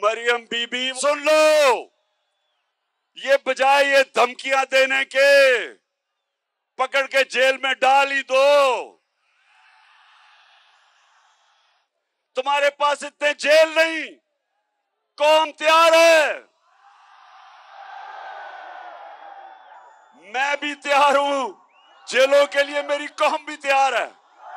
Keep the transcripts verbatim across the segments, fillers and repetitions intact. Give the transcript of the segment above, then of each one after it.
मरियम बीबी सुन लो, ये बजाय ये धमकियां देने के पकड़ के जेल में डाल ही दो। तुम्हारे पास इतने जेल नहीं, कौम तैयार है, मैं भी तैयार हूं, जेलों के लिए मेरी कौम भी तैयार है।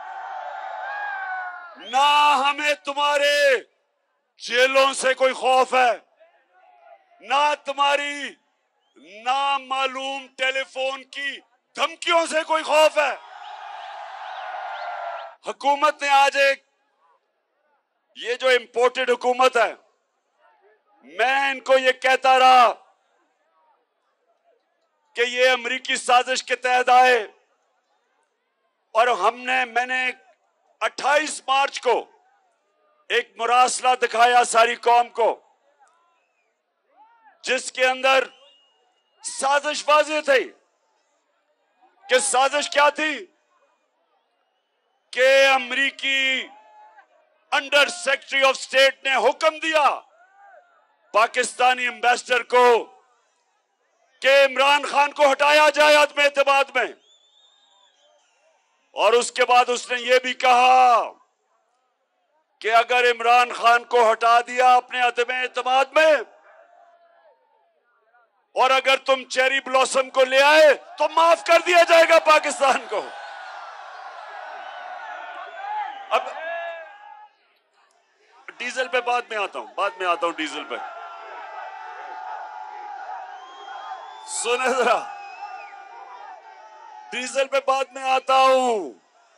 ना हमें तुम्हारे जेलों से कोई खौफ है, ना तुम्हारी नामालूम टेलीफोन की धमकियों से कोई खौफ है। हुकूमत ने आज एक, ये जो इंपोर्टेड हुकूमत है, मैं इनको ये कहता रहा कि ये अमेरिकी साजिश के तहत आए, और हमने मैंने अट्ठाईस मार्च को एक मुरासला दिखाया सारी कौम को, जिसके अंदर साजिश वाज़ेह थी। कि साजिश क्या थी कि अमेरिकी अंडर सेक्रेटरी ऑफ स्टेट ने हुक्म दिया पाकिस्तानी एम्बेसडर को कि इमरान खान को हटाया जाए अदम एतमाद में, और उसके बाद उसने ये भी कहा कि अगर इमरान खान को हटा दिया अपने अदम एतमाद में, और अगर तुम चेरी ब्लॉसम को ले आए तो माफ कर दिया जाएगा पाकिस्तान को। अब डीजल पे बाद में आता हूं, बाद में आता हूं डीजल पे, सुने जरा, डीजल पे बाद में आता हूं।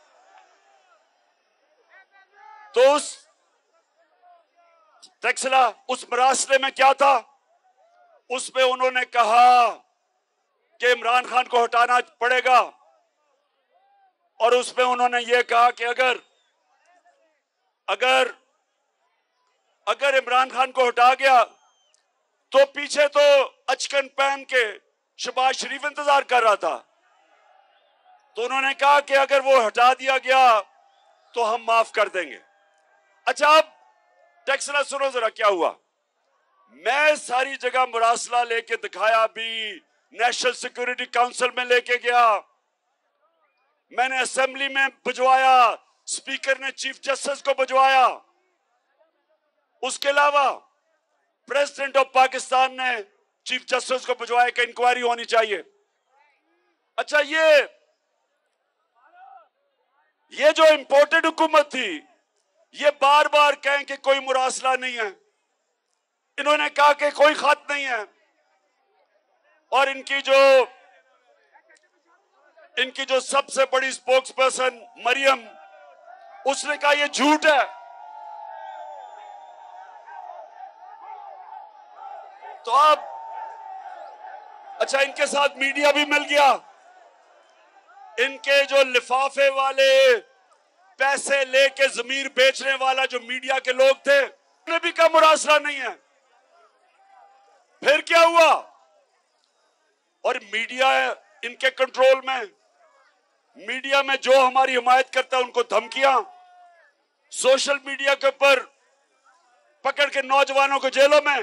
तो उस टेक्सला, उस मरासले में क्या था, उसमें उन्होंने कहा कि इमरान खान को हटाना पड़ेगा, और उसमें उन्होंने ये कहा कि अगर अगर अगर इमरान खान को हटा गया तो पीछे तो अचकन पहन के शहबाज शरीफ इंतजार कर रहा था, तो उन्होंने कहा कि अगर वो हटा दिया गया तो हम माफ कर देंगे। अच्छा, अब टेक्सला सुनो जरा क्या हुआ। मैं सारी जगह मुरासला लेके दिखाया, भी नेशनल सिक्योरिटी काउंसिल में लेके गया, मैंने असेंबली में भिजवाया, स्पीकर ने चीफ जस्टिस को भिजवाया, उसके अलावा प्रेसिडेंट ऑफ पाकिस्तान ने चीफ जस्टिस को भिजवाया कि इंक्वायरी होनी चाहिए। अच्छा, ये ये जो इंपोर्टेड हुकूमत थी, ये बार बार कहें कि कोई मुरासला नहीं है, इन्होंने कहा कि कोई खत नहीं है, और इनकी जो इनकी जो सबसे बड़ी स्पोक्स पर्सन मरियम, उसने कहा ये झूठ है। तो अब अच्छा, इनके साथ मीडिया भी मिल गया, इनके जो लिफाफे वाले पैसे लेके जमीर बेचने वाला जो मीडिया के लोग थे, उन्होंने भी कहा मुरासला नहीं है। फिर क्या हुआ, और मीडिया इनके कंट्रोल में, मीडिया में जो हमारी हिमायत करता है उनको धमकियां, सोशल मीडिया के ऊपर पकड़ के नौजवानों को जेलों में।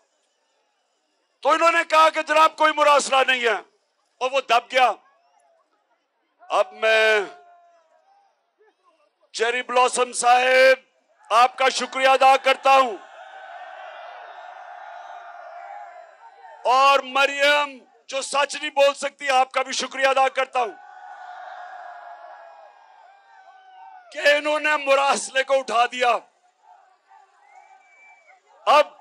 तो इन्होंने कहा कि जनाब कोई मुरासला नहीं है, और वो दब गया। अब मैं चेरी ब्लॉसम साहेब आपका शुक्रिया अदा करता हूं, और मरियम जो सच नहीं बोल सकती, आपका भी शुक्रिया अदा करता हूं कि इन्होंने मुरासले को उठा दिया। अब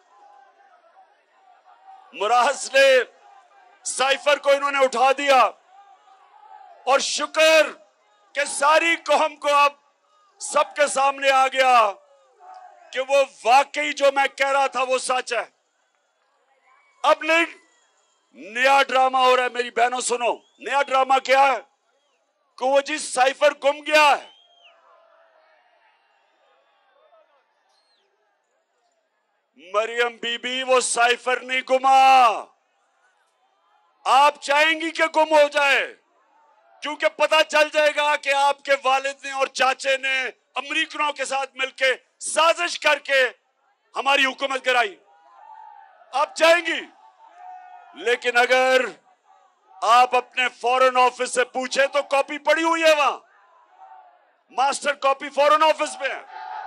मुरासले साइफर को इन्होंने उठा दिया, और शुक्र कि सारी कौम को अब सबके सामने आ गया कि वो वाकई जो मैं कह रहा था वो सच है। अब नहीं, नया ड्रामा हो रहा है। मेरी बहनों सुनो, नया ड्रामा क्या है कि वो जी साइफर गुम गया है। मरियम बीबी, वो साइफर नहीं गुमा। आप चाहेंगी कि गुम हो जाए, क्योंकि पता चल जाएगा कि आपके वालिद ने और चाचे ने अमरीकनों के साथ मिलकर साजिश करके हमारी हुकूमत कराई, आप चाहेंगी। लेकिन अगर आप अपने फॉरेन ऑफिस से पूछे तो कॉपी पड़ी हुई है, वहां मास्टर कॉपी फॉरेन ऑफिस में है।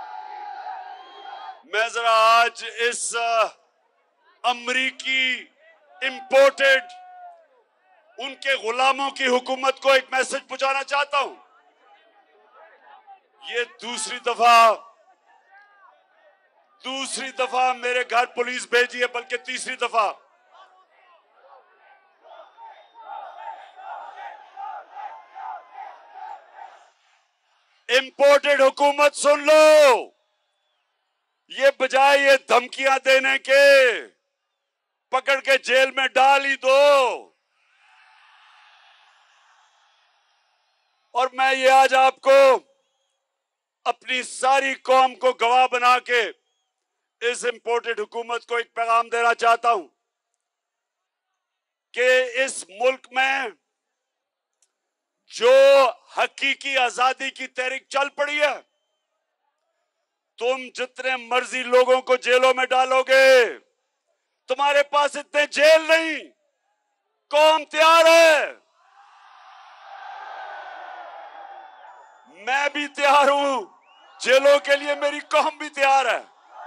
मैं जरा आज इस अमरीकी इंपोर्टेड उनके गुलामों की हुकूमत को एक मैसेज पहुंचाना चाहता हूं। ये दूसरी दफा दूसरी दफा मेरे घर पुलिस भेजी है, बल्कि तीसरी दफा। इंपोर्टेड हुकूमत सुन लो, ये बजाय ये धमकियां देने के पकड़ के जेल में डाल ही दो। और मैं ये आज आपको अपनी सारी कौम को गवाह बना के इस इंपोर्टेड हुकूमत को एक पैगाम देना चाहता हूं कि इस मुल्क में जो हकीकी आजादी की तहरीक चल पड़ी है, तुम जितने मर्जी लोगों को जेलों में डालोगे, तुम्हारे पास इतने जेल नहीं। कौम तैयार है, मैं भी तैयार हूं, जेलों के लिए मेरी कौम भी तैयार है।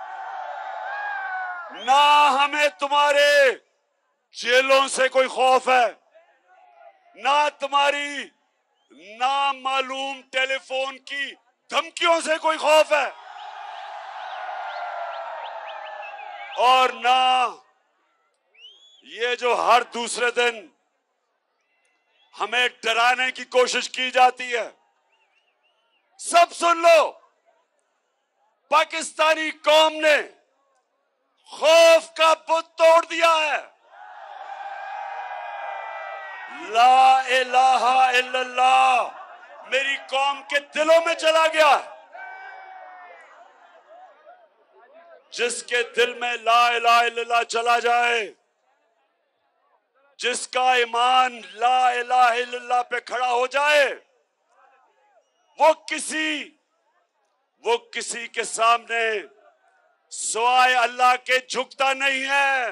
ना हमें तुम्हारे जेलों से कोई खौफ है, ना तुम्हारी नामालूम टेलीफोन की धमकियों से कोई खौफ है, और ना ये जो हर दूसरे दिन हमें डराने की कोशिश की जाती है। सब सुन लो, पाकिस्तानी कौम ने खौफ का बुत तोड़ दिया है। ला इलाहा इल्लल्लाह मेरी कौम के दिलों में चला गया। जिसके दिल में ला इलाहा इल्लल्लाह चला जाए, जिसका ईमान ला इलाहा इल्लल्लाह पे खड़ा हो जाए, वो किसी वो किसी के सामने सिवाय अल्लाह के झुकता नहीं है।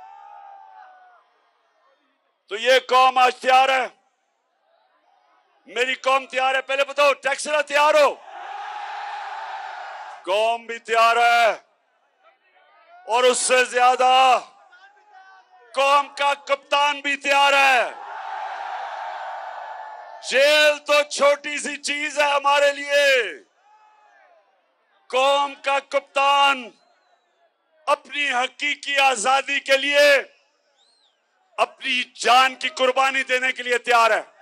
तो ये कौम आज तैयार है, मेरी कौम तैयार है। पहले बताओ, टैक्सला तैयार हो? कौम भी तैयार है, और उससे ज्यादा कौम का कप्तान भी तैयार है। जेल तो छोटी सी चीज है हमारे लिए, कौम का कप्तान अपनी हकीकी आजादी के लिए अपनी जान की कुर्बानी देने के लिए तैयार है।